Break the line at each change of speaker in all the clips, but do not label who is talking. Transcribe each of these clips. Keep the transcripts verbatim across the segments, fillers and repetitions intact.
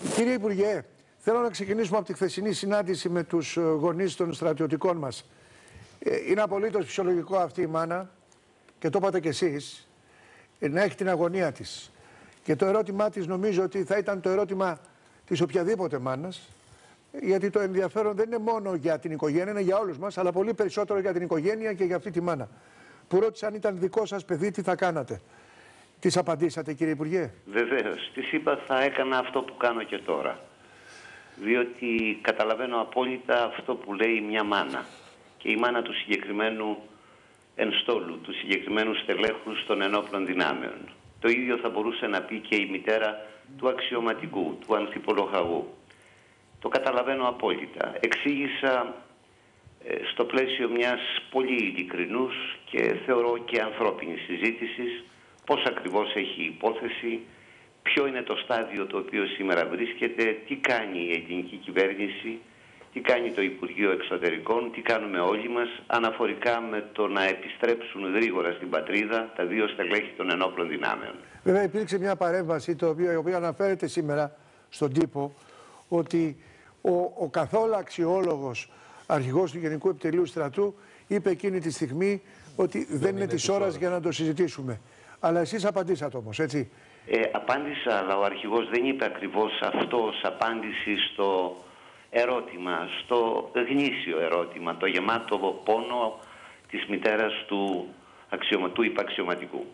Κύριε Υπουργέ, θέλω να ξεκινήσουμε από τη χθεσινή συνάντηση με τους γονείς των στρατιωτικών μας. Είναι απολύτως φυσιολογικό αυτή η μάνα, και το είπατε κι εσείς, να έχει την αγωνία της. Και το ερώτημά της νομίζω ότι θα ήταν το ερώτημα της οποιαδήποτε μάνας, γιατί το ενδιαφέρον δεν είναι μόνο για την οικογένεια, είναι για όλους μας, αλλά πολύ περισσότερο για την οικογένεια και για αυτή τη μάνα. Που ρώτησε αν ήταν δικό σας παιδί, τι θα κάνατε. Της απαντήσατε, κύριε Υπουργέ?
Βεβαίως. Της είπα θα έκανα αυτό που κάνω και τώρα. Διότι καταλαβαίνω απόλυτα αυτό που λέει μια μάνα. Και η μάνα του συγκεκριμένου ενστόλου, του συγκεκριμένου στελέχους των ενόπλων δυνάμεων. Το ίδιο θα μπορούσε να πει και η μητέρα του αξιωματικού, του ανθιπολοχαγού. Το καταλαβαίνω απόλυτα. Εξήγησα ε, στο πλαίσιο μιας πολύ ειλικρινούς και θεωρώ και ανθρώπινης συζήτησης πώς ακριβώς έχει η υπόθεση, ποιο είναι το στάδιο το οποίο σήμερα βρίσκεται, τι κάνει η ελληνική κυβέρνηση, τι κάνει το Υπουργείο Εξωτερικών, τι κάνουμε όλοι μας αναφορικά με το να επιστρέψουν γρήγορα στην πατρίδα τα δύο στελέχη των ενόπλων δυνάμεων.
Βέβαια υπήρξε μια παρέμβαση το οποίο, η οποία αναφέρεται σήμερα στον τύπο, ότι ο, ο καθόλου αξιόλογος αρχηγός του Γενικού Επιτελείου Στρατού είπε εκείνη τη στιγμή ότι δεν, δεν είναι της ώρας για να το συζητήσουμε. Αλλά εσείς απαντήσατε όμως, έτσι?
Ε, απάντησα, αλλά ο αρχηγός δεν είπε ακριβώς αυτό ως απάντηση στο ερώτημα, στο γνήσιο ερώτημα, το γεμάτο πόνο της μητέρας του, αξιωμα, του υπαξιωματικού.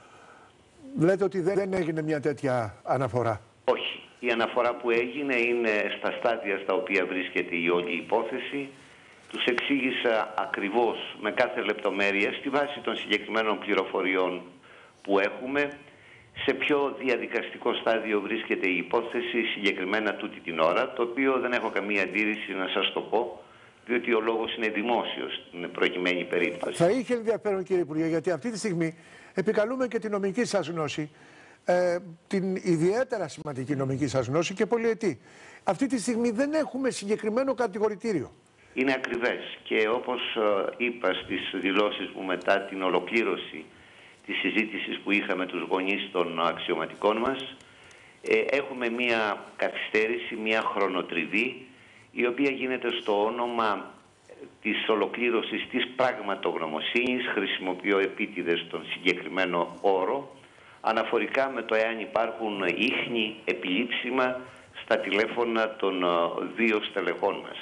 Λέτε ότι δεν έγινε μια τέτοια αναφορά?
Όχι. Η αναφορά που έγινε είναι στα στάδια στα οποία βρίσκεται η όλη υπόθεση. Τους εξήγησα ακριβώς με κάθε λεπτομέρεια, στη βάση των συγκεκριμένων πληροφοριών που έχουμε, σε ποιο διαδικαστικό στάδιο βρίσκεται η υπόθεση συγκεκριμένα τούτη την ώρα, το οποίο δεν έχω καμία αντίρρηση να σας το πω, διότι ο λόγος είναι δημόσιος στην προκειμένη περίπτωση.
Θα είχε ενδιαφέρον, κύριε Υπουργέ, γιατί αυτή τη στιγμή επικαλούμε και την νομική σας γνώση, ε, την ιδιαίτερα σημαντική νομική σας γνώση και πολυετή. Αυτή τη στιγμή δεν έχουμε συγκεκριμένο κατηγορητήριο.
Είναι ακριβές και όπως είπα στις δηλώσεις μου μετά την ολοκλήρωση της συζήτησης που είχαμε τους γονείς των αξιωματικών μας, ε, έχουμε μία καθυστέρηση, μία χρονοτριβή, η οποία γίνεται στο όνομα της ολοκλήρωσης της πραγματογνωμοσύνης. Χρησιμοποιώ επίτηδες τον συγκεκριμένο όρο, αναφορικά με το εάν υπάρχουν ίχνη επιλήψιμα στα τηλέφωνα των δύο στελεχών μας.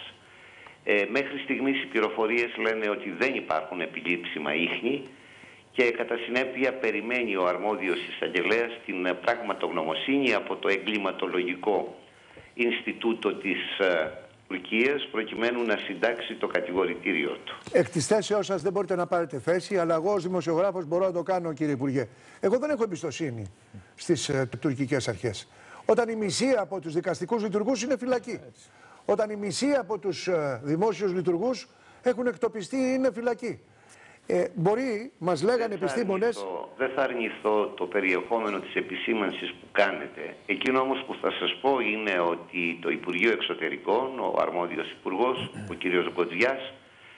Ε, μέχρι στιγμής οι πληροφορίες λένε ότι δεν υπάρχουν επιλήψιμα ίχνη και κατά συνέπεια περιμένει ο αρμόδιος εισαγγελέας την πραγματογνωμοσύνη από το εγκληματολογικό Ινστιτούτο της ε, Τουρκίας προκειμένου να συντάξει το κατηγορητήριό του.
Εκ της θέσεώς σας δεν μπορείτε να πάρετε θέση, αλλά εγώ ως δημοσιογράφος μπορώ να το κάνω, κύριε Υπουργέ. Εγώ δεν έχω εμπιστοσύνη στις ε, τουρκικές αρχές. Όταν η μισή από τους δικαστικούς λειτουργούς είναι φυλακή. Όταν η μισή από τους ε, δημόσιους λειτουργούς έχουν εκτοπιστεί ή είναι φυλακή. Ε, μπορεί, μας λέγανε επιστήμονες...
Δεν θα αρνηθώ το περιεχόμενο της επισήμανσης που κάνετε. Εκείνο όμως που θα σας πω είναι ότι το Υπουργείο Εξωτερικών, ο αρμόδιος υπουργός, ο κύριος Γκοτζιάς,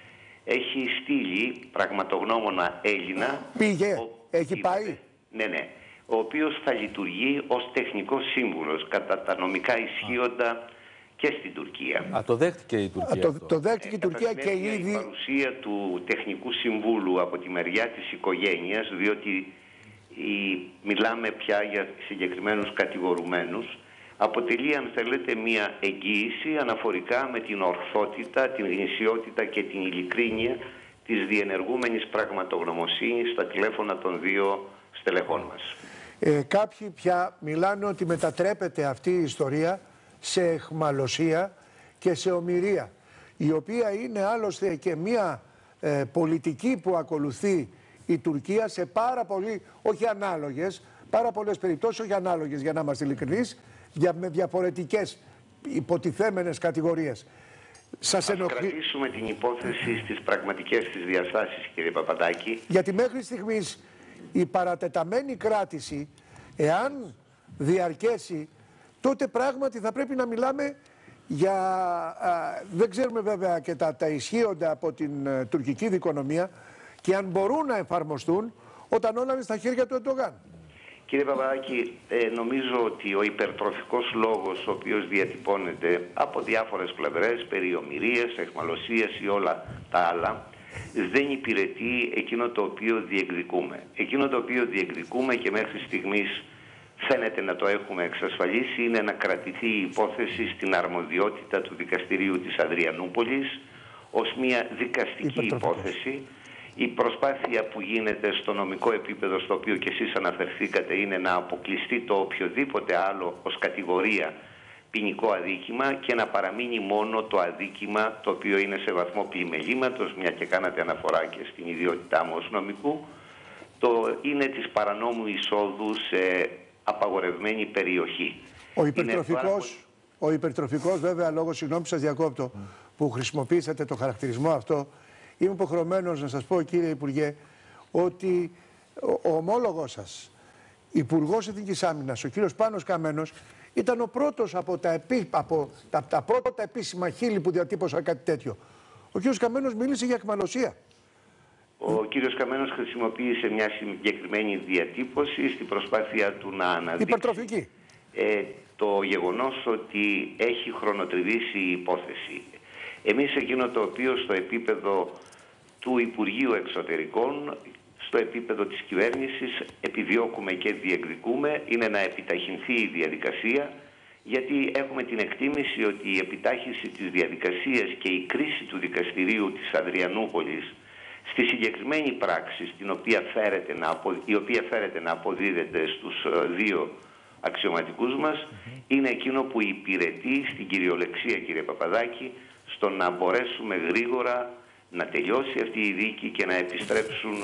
έχει στείλει πραγματογνώμονα Έλληνα...
Πήγε,
ο...
έχει πάει.
Ναι, ναι. Ο οποίος θα λειτουργεί ως τεχνικός σύμβουλος κατά τα νομικά ισχύοντα και στην Τουρκία.
Α, το δέχτηκε η Τουρκία.
Α, το, το δέχτηκε η Τουρκία και ήδη...
Η παρουσία του τεχνικού συμβούλου από τη μεριά της οικογένειας, διότι η, μιλάμε πια για συγκεκριμένους κατηγορουμένους, αποτελεί, αν θέλετε, μια εγγύηση αναφορικά με την ορθότητα, την γνησιότητα και την ειλικρίνεια της διενεργούμενης πραγματογνωμοσύνης στα τηλέφωνα των δύο στελεχών μας.
Ε, κάποιοι πια μιλάνε ότι μετατρέπεται αυτή η ιστορία σε αιχμαλωσία και σε ομηρία, η οποία είναι άλλωστε και μια ε, πολιτική που ακολουθεί η Τουρκία σε πάρα πολύ, όχι ανάλογες, πάρα πολλές περιπτώσεις, όχι ανάλογες για να είμαστε ειλικρινείς, για, με διαφορετικές υποτιθέμενες κατηγορίες. Σας
Ας ενοχλεί... κρατήσουμε την υπόθεση στις πραγματικές της διαστάσεις, κύριε Παπαδάκη.
Γιατί μέχρι στιγμής η παρατεταμένη κράτηση, εάν διαρκέσει, τότε πράγματι θα πρέπει να μιλάμε για... Α, δεν ξέρουμε βέβαια και τα, τα ισχύοντα από την uh, τουρκική δικονομία και αν μπορούν να εφαρμοστούν όταν όλα είναι στα χέρια του Ερντογάν.
Κύριε Παπαδάκη, ε, νομίζω ότι ο υπερτροφικός λόγος ο οποίος διατυπώνεται από διάφορες πλευρές, περί ομηρίας, αιχμαλωσίας ή όλα τα άλλα, δεν υπηρετεί εκείνο το οποίο διεκδικούμε. Εκείνο το οποίο διεκδικούμε και μέχρι στιγμής φαίνεται να το έχουμε εξασφαλίσει είναι να κρατηθεί η υπόθεση στην αρμοδιότητα του Δικαστηρίου της Αδριανούπολης ως μια δικαστική υπόθεση. Η προσπάθεια που γίνεται στο νομικό επίπεδο, στο οποίο και εσείς αναφερθήκατε, είναι να αποκλειστεί το οποιοδήποτε άλλο ως κατηγορία ποινικό αδίκημα και να παραμείνει μόνο το αδίκημα το οποίο είναι σε βαθμό πλημελήματος, μια και κάνατε αναφορά και στην ιδιότητά μου ως νομικού, το είναι της παρανόμου εισόδου σε απαγορευμένη περιοχή.
Ο υπερτροφικός, ο υπερτροφικός βέβαια, λόγω, συγγνώμη σας διακόπτω, mm. που χρησιμοποίησατε το χαρακτηρισμό αυτό, είμαι υποχρεωμένος να σας πω, κύριε Υπουργέ, ότι ο, ο ομόλογος σας, Υπουργός Εθνικής Άμυνας, ο κύριος Πάνος Καμένος, ήταν ο πρώτος από τα, επί, από τα, τα πρώτα επίσημα χείλη που διατύπωσαν κάτι τέτοιο. Ο κύριος Καμένος μίλησε για αιχμαλωσία.
Ο κύριος Καμένος χρησιμοποίησε μια συγκεκριμένη διατύπωση στην προσπάθεια του να αναδείξει
υπερτροφική.
Ε, το γεγονός ότι έχει χρονοτριβήσει η υπόθεση. Εμείς εκείνο το οποίο στο επίπεδο του Υπουργείου Εξωτερικών, στο επίπεδο της κυβέρνησης επιδιώκουμε και διεκδικούμε είναι να επιταχυνθεί η διαδικασία, γιατί έχουμε την εκτίμηση ότι η επιτάχυνση της διαδικασίας και η κρίση του δικαστηρίου της Αδριανούπολης στη συγκεκριμένη πράξη, στην οποία φέρεται να απο... η οποία φέρεται να αποδίδεται στους δύο αξιωματικούς μας, mm-hmm. είναι εκείνο που υπηρετεί στην κυριολεξία, κύριε Παπαδάκη, στο να μπορέσουμε γρήγορα να τελειώσει αυτή η δίκη και να επιστρέψουν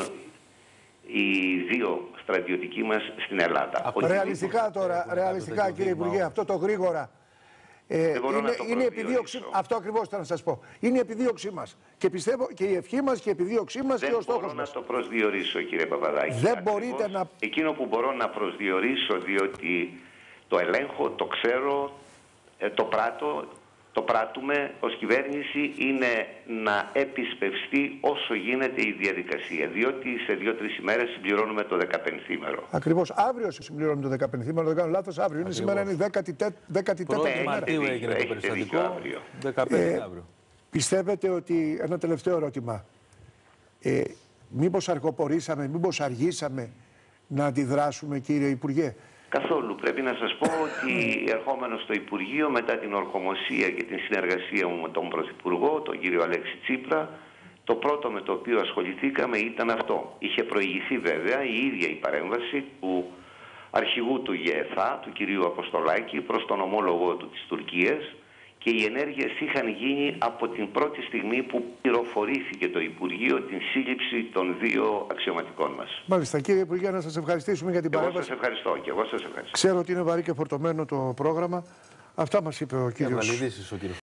οι δύο στρατιωτικοί μας στην Ελλάδα.
Ρεαλιστικά τώρα, ρεαλιστικά κύριε Υπουργέ, αυτό το γρήγορα ε, είναι, είναι επιδίωξη, αυτό ακριβώς ήταν να σας πω, είναι η επιδίωξή μας και πιστεύω και η ευχή μας και η επιδίωξή μας και ο στόχος μας.
Δεν μπορώ να το προσδιορίσω, κύριε Παπαδάκη.
Δεν ακριβώς μπορείτε να...
Εκείνο που μπορώ να προσδιορίσω, διότι το ελέγχω, το ξέρω, το πράττω, το πράττουμε ως κυβέρνηση, είναι να επισπευστεί όσο γίνεται η διαδικασία. Διότι σε δύο-τρεις ημέρες συμπληρώνουμε το δεκαπενθήμερο.
Ακριβώς. Αύριο συμπληρώνουμε το δεκαπενθήμερο. Δεν κάνω λάθος. Αύριο. Είναι σήμερα είναι η δέκατη τέταρτη ημέρα.
Μαρτίου έγινε το περιστατικό. δεκαπέντε ε, αύριο.
Πιστεύετε ότι. Ένα τελευταίο ερώτημα. Ε, μήπως αργοπορήσαμε, μήπως αργήσαμε να αντιδράσουμε, κύριε Υπουργέ?
Καθόλου. Πρέπει να σας πω ότι ερχόμενος στο Υπουργείο μετά την ορκομοσία και την συνεργασία μου με τον Πρωθυπουργό, τον κύριο Αλέξη Τσίπρα, το πρώτο με το οποίο ασχοληθήκαμε ήταν αυτό. Είχε προηγηθεί βέβαια η ίδια η παρέμβαση του αρχηγού του ΓΕΘΑ, του κυρίου Αποστολάκη, προς τον ομόλογο του της Τουρκίας, και οι ενέργειες είχαν γίνει από την πρώτη στιγμή που πληροφορήθηκε το Υπουργείο την σύλληψη των δύο αξιωματικών μας.
Μάλιστα, κύριε Υπουργέ, να σας ευχαριστήσουμε για την
εγώ
παρέμβαση.
Σας ευχαριστώ και εγώ σας ευχαριστώ.
Ξέρω ότι είναι βαρύ και φορτωμένο το πρόγραμμα. Αυτά μας είπε ο κύριος.